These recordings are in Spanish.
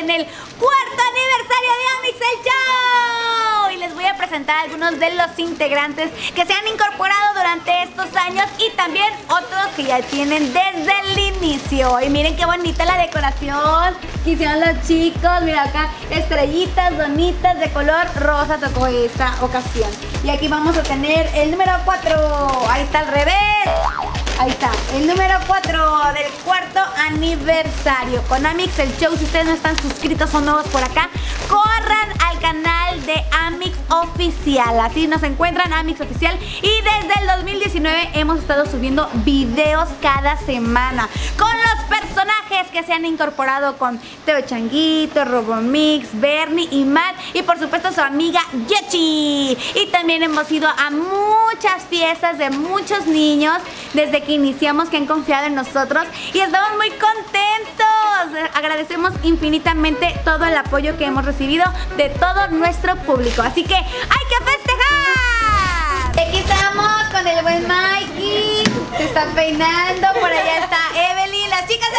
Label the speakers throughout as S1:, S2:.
S1: en el cuarto aniversario de Amix el Show. Y les voy a presentar a algunos de los integrantes que se han incorporado durante estos años y también otros que ya tienen desde el inicio. Y miren qué bonita la decoración que hicieron los chicos. Mira acá, estrellitas, donitas de color rosa tocó esta ocasión. Y aquí vamos a tener el número 4. Ahí está al revés. Ahí está, el número 4 del cuarto aniversario con Amix el Show. Si ustedes no están suscritos o nuevos por acá, corran al canal de Amix Oficial. Así nos encuentran, Amix Oficial. Y desde el 2019 hemos estado subiendo videos cada semana con los personajes que se han incorporado, con Teo Changuito, Robomix, Bernie y Matt, y por supuesto su amiga Yechi. Y también hemos ido a muchas fiestas de muchos niños desde que iniciamos, que han confiado en nosotros y estamos muy contentos. Agradecemos infinitamente todo el apoyo que hemos recibido de todo nuestro público, así que ¡hay que festejar! Aquí estamos con el buen Mikey, se está peinando, por allá está Evelyn, las chicas de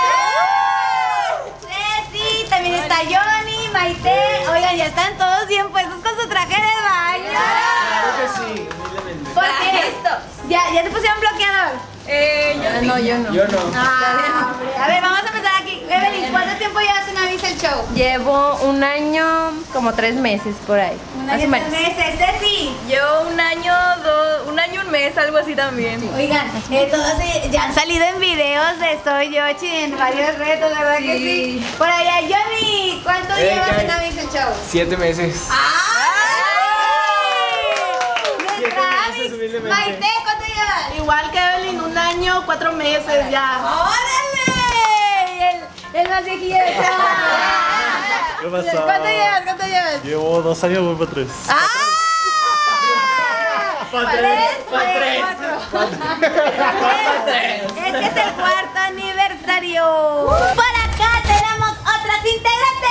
S1: Ceci, también está Johnny, Maite. Oigan, ya están todos bien puestos con su traje de baño.
S2: Claro que sí, humildemente.
S1: ¿Por qué esto? ¿Ya te pusieron bloqueador?
S3: Yo no.
S2: Yo no.
S1: Ah, hombre. A ver, vamos a empezar aquí. Evelyn, ¿cuánto tiempo llevas en Amix el Show?
S3: Llevo un año, como 3 meses por ahí.
S1: Un año, 3 meses. Ceci.
S3: Yo un año, un mes, algo así también.
S1: Oigan, todos ya han salido en videos de Soy Yoshi en varios retos, ¿verdad que sí? Por allá, Johnny, ¿cuánto llevas en Amix el Show?
S2: 7 meses.
S1: Nuestra Maite, ¿cuánto llevas?
S3: Igual que Evelyn, un año, 4 meses ya.
S1: ¡Órale! El más viejillo de todos.
S4: ¿Qué pasó?
S1: ¿Cuánto llevas?
S4: Llevo 2 años, voy para 3.
S1: ¡Para 3! Es que es el cuarto aniversario. Por acá tenemos otras integrantes.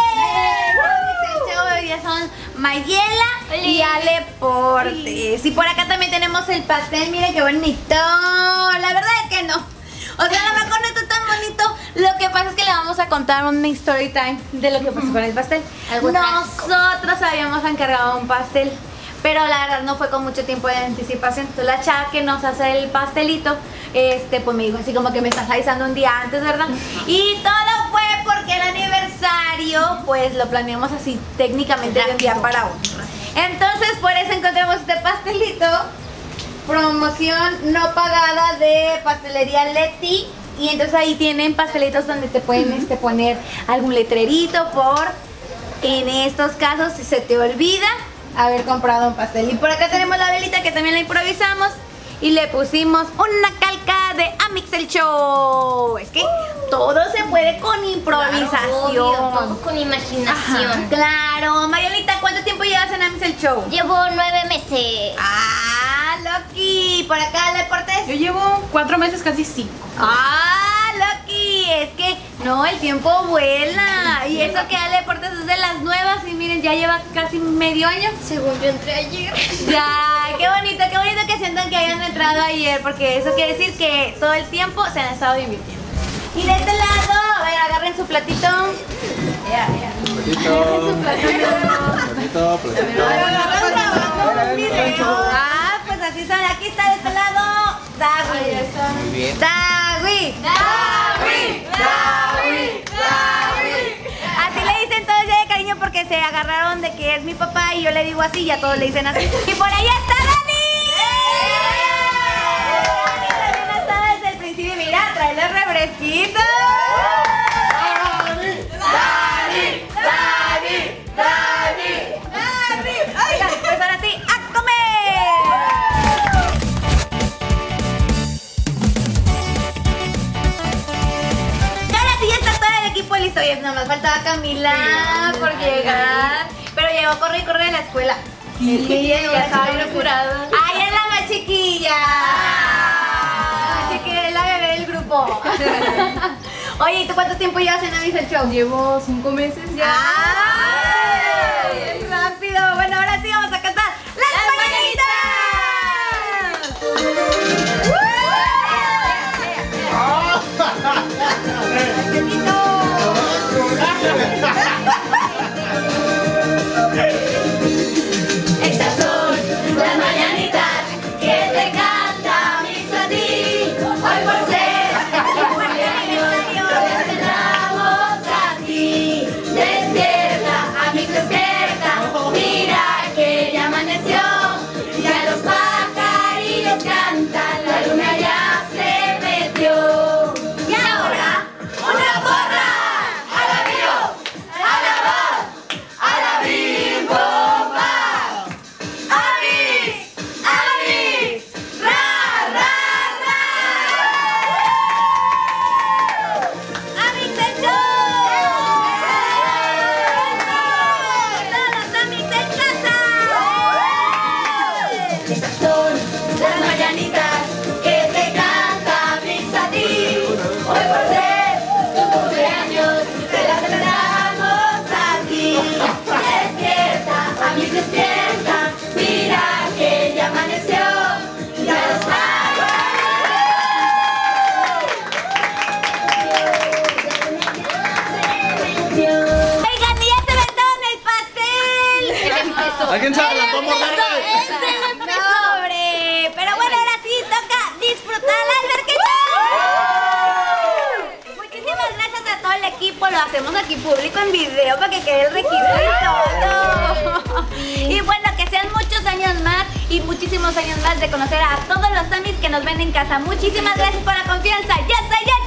S1: Ya son Mayela y Ale Portes. Y por acá también tenemos el pastel. Miren qué bonito. La verdad es que no. O sea, a lo mejor no está tan bonito. Lo que pasa es que le vamos a contar una story time de lo que pasó con el pastel. Nosotros habíamos encargado un pastel, pero la verdad no fue con mucho tiempo de anticipación. Entonces la chava que nos hace el pastelito, pues me dijo así como que me estás avisando un día antes, ¿verdad? Y todo fue porque el aniversario, pues lo planeamos así técnicamente de un día para otro. Entonces por eso encontramos este pastelito, promoción no pagada de Pastelería Leti. Y entonces ahí tienen pastelitos donde te pueden poner algún letrerito por, en estos casos, si se te olvida haber comprado un pastel. Y por acá tenemos la velita que también la improvisamos y le pusimos una calca de Amix el Show. Es que todo se puede con improvisación.
S5: Claro, obvio, todo con imaginación.
S1: Ajá, claro. Mariolita, ¿cuánto tiempo llevas en Amix el Show?
S5: Llevo 9 meses.
S1: Loki. Por acá, ¿le Portes?
S3: Yo llevo 4 meses, casi 5.
S1: Loki, es que no, el tiempo vuela. Y eso que Ale Portes es de las nuevas y miren, ya lleva casi medio año.
S5: Según yo entré ayer.
S1: Ya, qué bonito que sientan que hayan entrado ayer, porque eso quiere decir que todo el tiempo se han estado divirtiendo. Y de este lado, a ver, agarren su platito. Agarren su platito. Pues así son, aquí está de este lado Dagui.
S2: Muy bien.
S1: Dagui. Así le dicen todos ya de cariño porque se agarraron de que es mi papá y yo le digo así y a todos le dicen así. Y por allá está Dani. Dani también está desde el principio. Mira, trae los refresquitos. Oigan, pues ahora sí, ¡a comer! Ahora sí ya está todo el equipo listo. Y nomás faltaba Camila por llegar. Pero llegó corre y corre de la escuela. Sí, ya estaba bien apurada. ¡Ay, es la más chiquilla! La más chiquilla es la bebé del grupo. Oye, ¿y tú cuánto tiempo llevas en Amix el Show?
S3: Llevo 5 meses ya.
S1: ¡Ay! ¡Rápido! Bueno, ahora sí vamos a cantar ¡Las Mañanitas! ¡Qué lindo! aquí público en video para que quede el registro y todo. Y bueno, que sean muchos años más y muchísimos años más de conocer a todos los Samis que nos ven en casa. Muchísimas gracias por la confianza. ¡Ya está, ya!